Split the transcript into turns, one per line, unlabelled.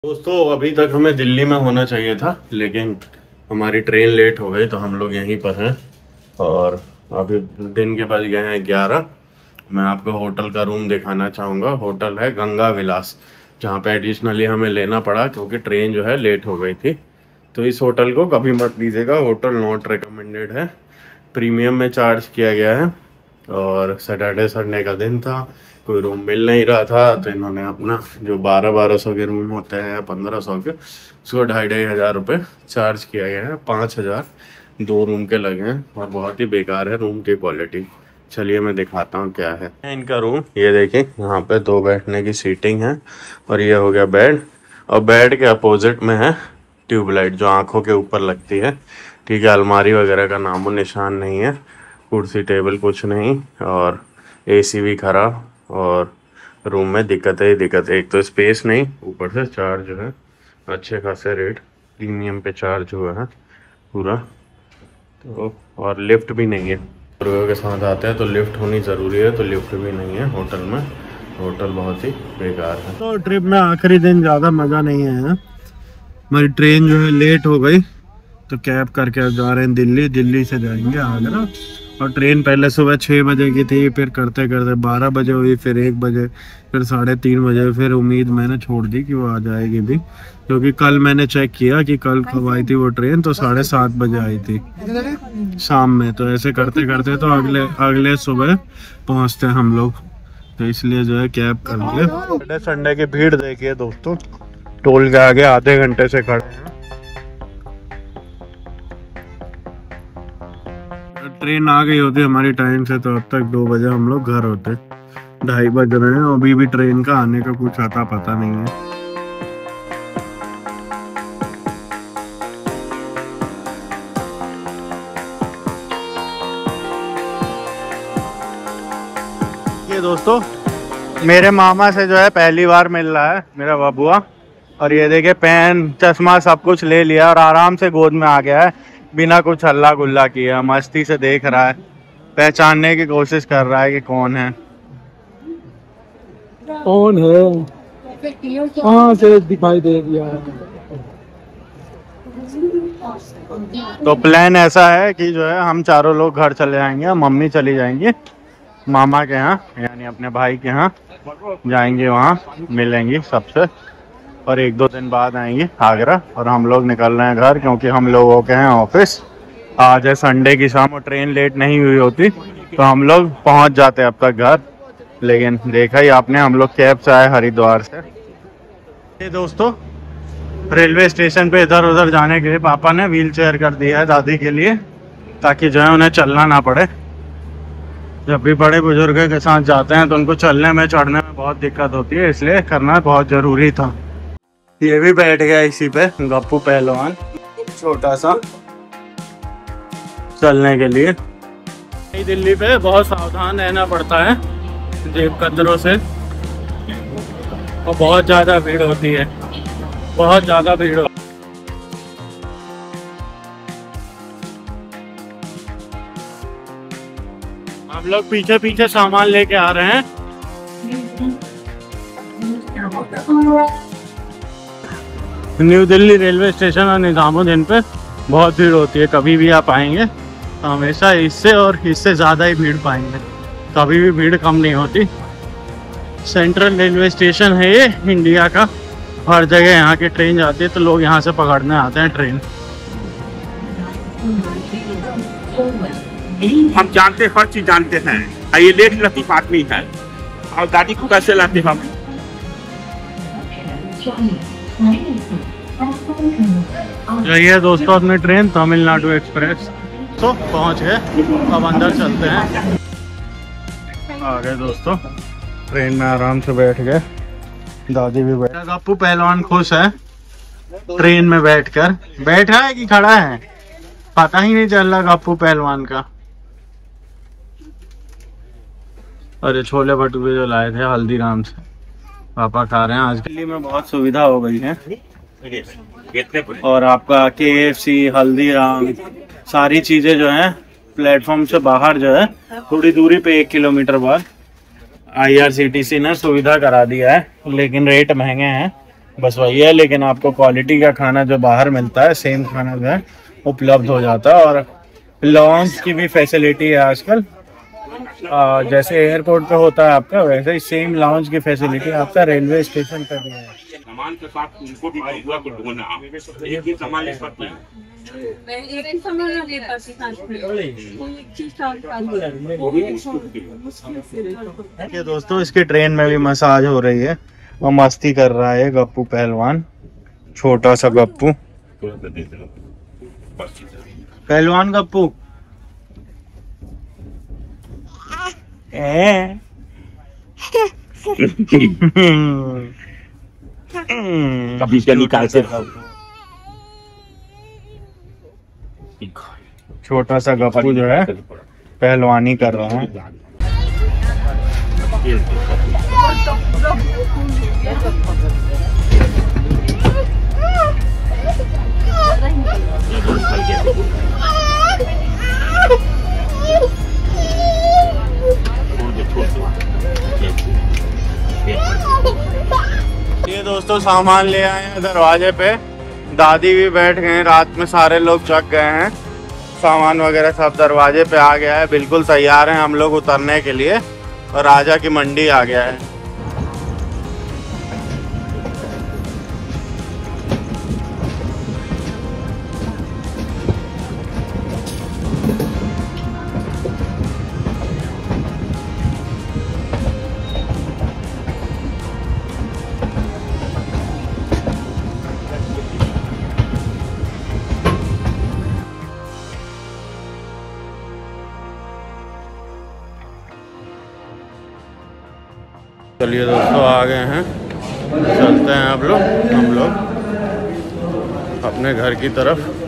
दोस्तों अभी तक हमें दिल्ली में होना चाहिए था, लेकिन हमारी ट्रेन लेट हो गई तो हम लोग यहीं पर हैं। और अभी दिन के बज गए हैं 11। मैं आपको होटल का रूम दिखाना चाहूँगा। होटल है गंगा विलास, जहाँ पे एडिशनली हमें लेना पड़ा क्योंकि ट्रेन जो है लेट हो गई थी। तो इस होटल को कभी मत लीजिएगा, होटल नॉट रिकमेंडेड है। प्रीमियम में चार्ज किया गया है और सैटरडे संडे का दिन था, कोई रूम मिल नहीं रहा था, तो इन्होंने अपना जो 1200 के रूम होते हैं 1500 के, उसको 2,500 रुपये चार्ज किया गया है। 5,000 2 रूम के लगे हैं और बहुत ही बेकार है रूम की क्वालिटी। चलिए मैं दिखाता हूँ क्या है इनका रूम। ये देखिए, यहाँ पे 2 बैठने की सीटिंग है और ये हो गया बेड। और बेड के अपोजिट में है ट्यूबलाइट जो आँखों के ऊपर लगती है। ठीक है, अलमारी वगैरह का नामो निशान नहीं है, कुर्सी टेबल कुछ नहीं, और एसी भी खराब, और रूम में दिक्कत ही दिक्कत है। एक तो स्पेस नहीं, ऊपर से चार्ज जो है अच्छे खासे रेट, प्रीमियम पे चार्ज हुआ है पूरा। तो और लिफ्ट भी नहीं है, लोगों के साथ आते हैं तो लिफ्ट होनी ज़रूरी है, तो लिफ्ट भी नहीं है होटल में। होटल बहुत ही बेकार है। तो ट्रिप में आखिरी दिन ज़्यादा मज़ा नहीं आया। हमारी ट्रेन जो है लेट हो गई, तो कैब करके जा रहे हैं दिल्ली। दिल्ली से जाएंगे आगरा। और ट्रेन पहले सुबह 6 बजे की थी, फिर करते करते 12 बजे हुई, फिर 1 बजे, फिर 3:30 बजे। फिर उम्मीद मैंने छोड़ दी कि वो आ जाएगी भी, क्योंकि कल मैंने चेक किया कि कल कब आई थी वो ट्रेन, तो 7:30 बजे आई थी शाम में। तो ऐसे करते करते तो अगले सुबह पहुँचते हैं हम लोग। तो इसलिए जो है कैब कर लिए। संडे की भीड़ देखिए दोस्तों, टोल के आगे आधे घंटे से खड़े हैं। ट्रेन आ गई होती हमारी टाइम से तो अब तक 2 बजे हम लोग घर होते। 2:30 बज रहे हैं, अभी भी ट्रेन का आने का कुछ आता पता नहीं है। ये दोस्तों मेरे मामा से जो है पहली बार मिल रहा है मेरा बबुआ। और ये देखिए, पेन चश्मा सब कुछ ले लिया और आराम से गोद में आ गया है, बिना कुछ हल्ला गुल्ला किया। मस्ती से देख रहा है, पहचानने की कोशिश कर रहा है कि कौन है। कहाँ से दिखाई दे दिया है। तो प्लान ऐसा है कि जो है हम चारों लोग घर चले जाएंगे, मम्मी चली जाएंगी मामा के यहाँ, यानी अपने भाई के यहाँ जाएंगे, वहाँ मिलेंगी सबसे, और 1-2 दिन बाद आएंगे आगरा। और हम लोग निकल रहे हैं घर, क्योंकि हम लोगों के हैं ऑफिस। आज है संडे की शाम और ट्रेन लेट नहीं हुई होती तो हम लोग पहुंच जाते अब तक घर। लेकिन देखा ही आपने, हम लोग कैब से आए हरिद्वार से। ये दोस्तों रेलवे स्टेशन पे इधर उधर जाने के लिए पापा ने व्हील चेयर कर दिया है दादी के लिए, ताकि जो है उन्हें चलना ना पड़े। जब भी बड़े बुजुर्ग के साथ जाते हैं तो उनको चलने में चढ़ने में बहुत दिक्कत होती है, इसलिए करना बहुत ज़रूरी था। ये भी बैठ गया इसी पे, गप्पू पहलवान, छोटा सा चलने के लिए। दिल्ली पे बहुत सावधान रहना पड़ता है जेब कतरों से, और बहुत ज़्यादा भीड़ होती है, बहुत ज़्यादा भीड़ होती है। हम लोग पीछे पीछे सामान लेके आ रहे हैं। न्यू दिल्ली रेलवे स्टेशन और निजामुद्दीन पे बहुत भीड़ होती है। कभी भी आप आएंगे तो हमेशा इससे और इससे ज़्यादा ही भीड़ पाएंगे, कभी भी भीड़ कम नहीं होती। सेंट्रल रेलवे स्टेशन है ये इंडिया का, हर जगह यहाँ की ट्रेन जाती है, तो लोग यहाँ से पकड़ने आते हैं ट्रेन।
हम जानते हर चीज जानते हैं, ये लेट लतीफ आदमी है और गाड़ी को कैसे लाते हम।
ये दोस्तों अपनी ट्रेन तमिलनाडु एक्सप्रेस तो पहुंच गए, अब अंदर चलते हैं। आ गए दोस्तों, ट्रेन में आराम से बैठ गए, दादी भी बैठ। गप्पू पहलवान खुश है ट्रेन में बैठकर। बैठा है कि खड़ा है पता ही नहीं चल रहा गप्पू पहलवान का। अरे छोले भटूरे जो लाए थे हल्दीराम से पापा खा रहे हैं आज। दिल्ली में बहुत सुविधा हो गई है, और आपका KFC, हल्दीराम, सारी चीजें जो है प्लेटफॉर्म से बाहर जो है थोड़ी दूरी पे 1 किलोमीटर बाद IRCTC ने सुविधा करा दिया है, लेकिन रेट महंगे हैं। बस वही है, लेकिन आपको क्वालिटी का खाना जो बाहर मिलता है सेम खाना जो है उपलब्ध हो जाता है। और लॉन्च की भी फैसिलिटी है आजकल, जैसे एयरपोर्ट पे होता है आपका, वैसे ही सेम लाउंज की फैसिलिटी आपका रेलवे स्टेशन पर भी है।
सामान के साथ उनको भी हुआ को ढूंढना, एक ही सामान ले सकते हैं।
एक ही सामान ले सकते
ये दोस्तों इसकी ट्रेन में भी मसाज हो रही है और मस्ती कर रहा है गप्पू पहलवान, छोटा सा गप्पू, पहलवान गप्पू।
कभी से निकाल से
छोटा सा गप्पू जो है पहलवानी कर रहा है। ये दोस्तों सामान ले आए हैं दरवाजे पे, दादी भी बैठ गए हैं, रात में सारे लोग जग गए हैं, सामान वगैरह सब दरवाजे पे आ गया है, बिल्कुल तैयार हैं हम लोग उतरने के लिए। और राजा की मंडी आ गया है। चलिए दोस्तों आ गए हैं, चलते हैं हम लोग अपने घर की तरफ।